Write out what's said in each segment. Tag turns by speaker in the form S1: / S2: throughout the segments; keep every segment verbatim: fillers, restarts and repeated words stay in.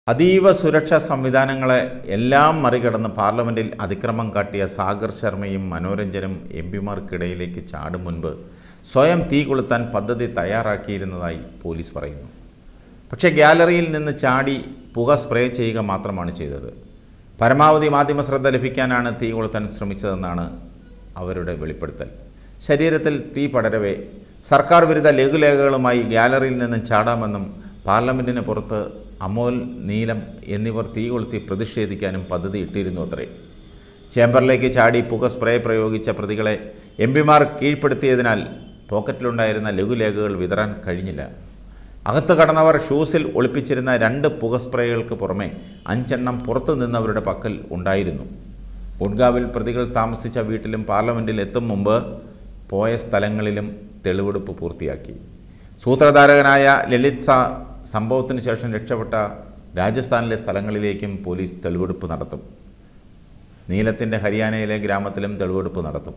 S1: അതീവ സുരക്ഷാ സംവിധാനങ്ങളെ എല്ലാം മറികടന്ന് പാർലമെൻറ്റിൽ അതിക്രമം കാട്ടിയ സാഗർ ശർമ്മയും മനോരഞ്ജനും എം പിമാർക്കിടയിലേക്ക് ചാടും മുൻപ് സ്വയം തീ കൊളുത്താൻ പദ്ധതി തയ്യാറാക്കിയിരുന്നതായി പോലീസ് പറയുന്നു. പക്ഷേ ഗ്യാലറിയിൽ നിന്ന് ചാടി പുക സ്പ്രേ ചെയ്യുക മാത്രമാണ് ചെയ്തത്. പരമാവധി മാധ്യമ ശ്രദ്ധ ലഭിക്കാനാണ് തീ കൊളുത്താൻ ശ്രമിച്ചതെന്നാണ് അവരുടെ വെളിപ്പെടുത്തൽ. ശരീരത്തിൽ തീ പടരവേ സർക്കാർ വിരുദ്ധ ലഘുലേഖകളുമായി ഗ്യാലറിയിൽ നിന്ന് ചാടാമെന്നും പാർലമെൻറ്റിന് പുറത്ത് അമോൽ, നീലം എന്നിവർ തീ കൊളുത്തി പ്രതിഷേധിക്കാനും പദ്ധതി ഇട്ടിരുന്നു അത്രേ. ചേംബറിലേക്ക് ചാടി പുക സ്പ്രേ പ്രയോഗിച്ച പ്രതികളെ എം പിമാർ കീഴ്പ്പെടുത്തിയതിനാൽ പോക്കറ്റിലുണ്ടായിരുന്ന ലഘുലേഖകൾ വിതറാൻ കഴിഞ്ഞില്ല. അകത്ത് കടന്നവർ ഷൂസിൽ ഒളിപ്പിച്ചിരുന്ന രണ്ട് പുക സ്പ്രേകൾക്ക് പുറമെ അഞ്ചെണ്ണം പുറത്തു നിന്നവരുടെ പക്കൽ ഉണ്ടായിരുന്നു. ഗുഡ്ഗാവിൽ പ്രതികൾ താമസിച്ച വീട്ടിലും പാർലമെൻറ്റിൽ എത്തും മുമ്പ് പോയ സ്ഥലങ്ങളിലും തെളിവെടുപ്പ് പൂർത്തിയാക്കി. സൂത്രധാരകനായ ലളിത് ഷാ സംഭവത്തിന് ശേഷം രക്ഷപ്പെട്ട രാജസ്ഥാനിലെ സ്ഥലങ്ങളിലേക്കും പോലീസ് തെളിവെടുപ്പ് നടത്തും. നീലത്തിൻ്റെ ഹരിയാനയിലെ ഗ്രാമത്തിലും തെളിവെടുപ്പ് നടത്തും.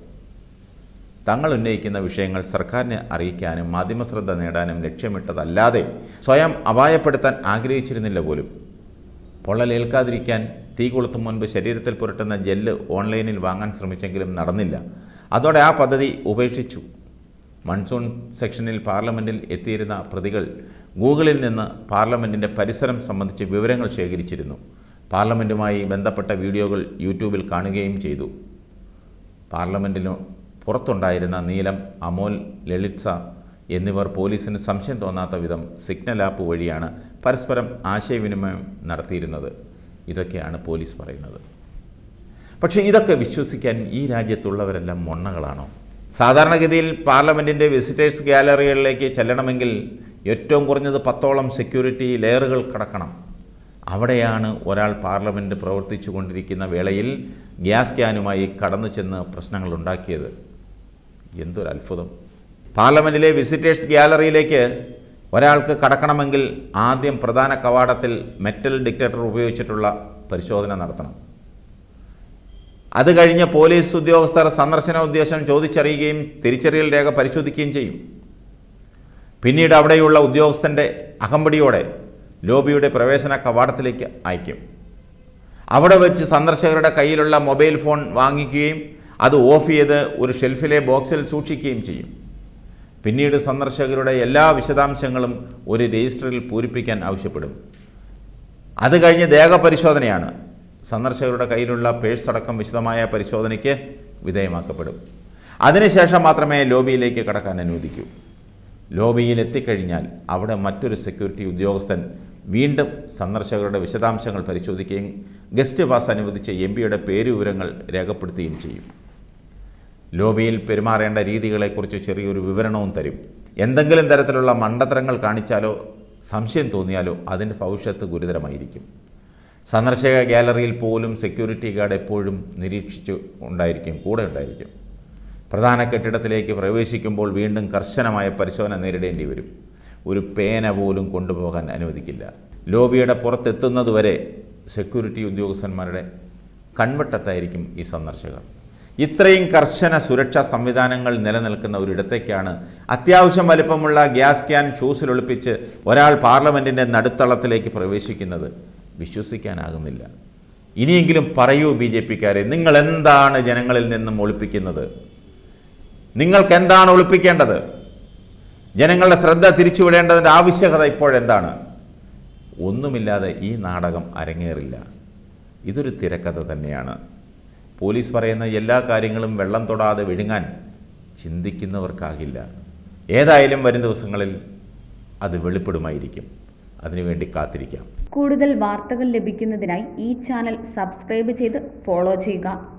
S1: തങ്ങൾ ഉന്നയിക്കുന്ന വിഷയങ്ങൾ സർക്കാരിനെ അറിയിക്കാനും മാധ്യമശ്രദ്ധ നേടാനും ലക്ഷ്യമിട്ടതല്ലാതെ സ്വയം അപായപ്പെടുത്താൻ ആഗ്രഹിച്ചിരുന്നില്ല പോലും. പൊള്ളലേൽക്കാതിരിക്കാൻ തീ കൊളുത്തും മുൻപ് ശരീരത്തിൽ പുരട്ടുന്ന ജെല്ല് ഓൺലൈനിൽ വാങ്ങാൻ ശ്രമിച്ചെങ്കിലും നടന്നില്ല. അതോടെ ആ പദ്ധതി ഉപേക്ഷിച്ചു. മൺസൂൺ സെക്ഷനിൽ പാർലമെൻറ്റിൽ എത്തിയിരുന്ന പ്രതികൾ ഗൂഗിളിൽ നിന്ന് പാർലമെൻറ്റിൻ്റെ പരിസരം സംബന്ധിച്ച് വിവരങ്ങൾ ശേഖരിച്ചിരുന്നു. പാർലമെൻറ്റുമായി ബന്ധപ്പെട്ട വീഡിയോകൾ യൂട്യൂബിൽ കാണുകയും ചെയ്തു. പാർലമെൻറ്റിനു പുറത്തുണ്ടായിരുന്ന നീലം, അമോൽ, ലളിത് ഷാ എന്നിവർ പോലീസിന് സംശയം തോന്നാത്ത വിധം സിഗ്നൽ ആപ്പ് വഴിയാണ് പരസ്പരം ആശയവിനിമയം നടത്തിയിരുന്നത്. ഇതൊക്കെയാണ് പോലീസ് പറയുന്നത്. പക്ഷേ ഇതൊക്കെ വിശ്വസിക്കാൻ ഈ രാജ്യത്തുള്ളവരെല്ലാം മൊണ്ണകളാണോ? സാധാരണഗതിയിൽ പാർലമെൻറ്റിൻ്റെ വിസിറ്റേഴ്സ് ഗ്യാലറികളിലേക്ക് ചെല്ലണമെങ്കിൽ ഏറ്റവും കുറഞ്ഞത് പത്തോളം സെക്യൂരിറ്റി ലെയറുകൾ കടക്കണം. അവിടെയാണ് ഒരാൾ പാർലമെൻറ്റ് പ്രവർത്തിച്ചു കൊണ്ടിരിക്കുന്ന വേളയിൽ ഗ്യാസ് ക്യാനുമായി കടന്നു ചെന്ന് പ്രശ്നങ്ങൾ ഉണ്ടാക്കിയത്. എന്തൊരു അത്ഭുതം! പാർലമെൻറ്റിലെ വിസിറ്റേഴ്സ് ഗ്യാലറിയിലേക്ക് ഒരാൾക്ക് കടക്കണമെങ്കിൽ ആദ്യം പ്രധാന കവാടത്തിൽ മെറ്റൽ ഡിറ്റക്ടർ ഉപയോഗിച്ചിട്ടുള്ള പരിശോധന നടത്തണം. അത് കഴിഞ്ഞ് പോലീസ് ഉദ്യോഗസ്ഥർ സന്ദർശന ഉദ്ദേശം ചോദിച്ചറിയുകയും തിരിച്ചറിയൽ രേഖ പരിശോധിക്കുകയും ചെയ്യും. പിന്നീട് അവിടെയുള്ള ഉദ്യോഗസ്ഥൻ്റെ അകമ്പടിയോടെ ലോബിയുടെ പ്രവേശന കവാടത്തിലേക്ക് അയക്കും. അവിടെ വെച്ച് സന്ദർശകരുടെ കയ്യിലുള്ള മൊബൈൽ ഫോൺ വാങ്ങിക്കുകയും അത് ഓഫ് ചെയ്ത് ഒരു ഷെൽഫിലെ ബോക്സിൽ സൂക്ഷിക്കുകയും ചെയ്യും. പിന്നീട് സന്ദർശകരുടെ എല്ലാ വിശദാംശങ്ങളും ഒരു രജിസ്റ്ററിൽ പൂരിപ്പിക്കാൻ ആവശ്യപ്പെടും. അത് കഴിഞ്ഞ് ദേഹപരിശോധനയാണ്. സന്ദർശകരുടെ കയ്യിലുള്ള പേഴ്സ് അടക്കം വിശദമായ പരിശോധനയ്ക്ക് വിധേയമാക്കപ്പെടും. അതിനുശേഷം മാത്രമേ ലോബിയിലേക്ക് കടക്കാൻ അനുവദിക്കൂ. ലോബിയിൽ എത്തിക്കഴിഞ്ഞാൽ അവിടെ മറ്റൊരു സെക്യൂരിറ്റി ഉദ്യോഗസ്ഥൻ വീണ്ടും സന്ദർശകരുടെ വിശദാംശങ്ങൾ പരിശോധിക്കുകയും ഗസ്റ്റ് പാസ് അനുവദിച്ച എം പിയുടെ പേരുവിവരങ്ങൾ രേഖപ്പെടുത്തുകയും ചെയ്യും. ലോബിയിൽ പെരുമാറേണ്ട രീതികളെക്കുറിച്ച് ചെറിയൊരു വിവരണവും തരും. എന്തെങ്കിലും തരത്തിലുള്ള മണ്ടത്തരങ്ങൾ കാണിച്ചാലോ സംശയം തോന്നിയാലോ അതിൻ്റെ ഭവിഷ്യത്ത് ഗുരുതരമായിരിക്കും. സന്ദർശക ഗ്യാലറിയിൽ പോലും സെക്യൂരിറ്റി ഗാർഡ് എപ്പോഴും നിരീക്ഷിച്ചു ഉണ്ടായിരിക്കും, കൂടെ ഉണ്ടായിരിക്കും. പ്രധാന കെട്ടിടത്തിലേക്ക് പ്രവേശിക്കുമ്പോൾ വീണ്ടും കർശനമായ പരിശോധന നേരിടേണ്ടി വരും. ഒരു പേന പോലും കൊണ്ടുപോകാൻ അനുവദിക്കില്ല. ലോബിയുടെ പുറത്തെത്തുന്നതുവരെ സെക്യൂരിറ്റി ഉദ്യോഗസ്ഥന്മാരുടെ കൺവെട്ടത്തായിരിക്കും ഈ സന്ദർശകർ. ഇത്രയും കർശന സുരക്ഷാ സംവിധാനങ്ങൾ നിലനിൽക്കുന്ന ഒരിടത്തേക്കാണ് അത്യാവശ്യം വലിപ്പമുള്ള ഗ്യാസ് ക്യാൻ ഷൂസിൽ ഒളിപ്പിച്ച് ഒരാൾ പാർലമെൻറ്റിൻ്റെ നടുത്തളത്തിലേക്ക് പ്രവേശിക്കുന്നത്. വിശ്വസിക്കാനാകുന്നില്ല. ഇനിയെങ്കിലും പറയൂ ബി ജെ പിക്കാരെ, നിങ്ങൾ എന്താണ് ജനങ്ങളിൽ നിന്നും ഒളിപ്പിക്കുന്നത്? നിങ്ങൾക്ക് എന്താണ് ഒളിപ്പിക്കേണ്ടത്? ജനങ്ങളുടെ ശ്രദ്ധ തിരിച്ചുവിടേണ്ടതിൻ്റെ ആവശ്യകത ഇപ്പോഴെന്താണ്? ഒന്നുമില്ലാതെ ഈ നാടകം അരങ്ങേറില്ല. ഇതൊരു തിരക്കഥ തന്നെയാണ്. പോലീസ് പറയുന്ന എല്ലാ കാര്യങ്ങളും വെള്ളം തൊടാതെ വിഴുങ്ങാൻ ചിന്തിക്കുന്നവർക്കാകില്ല. ഏതായാലും വരും ദിവസങ്ങളിൽ അത് വെളിപ്പെടുമായിരിക്കും. അതിനുവേണ്ടി കാത്തിരിക്കാം.
S2: കൂടുതൽ വാർത്തകൾ ലഭിക്കുന്നതിനായി ഈ ചാനൽ സബ്സ്ക്രൈബ് ചെയ്ത് ഫോളോ ചെയ്യുക.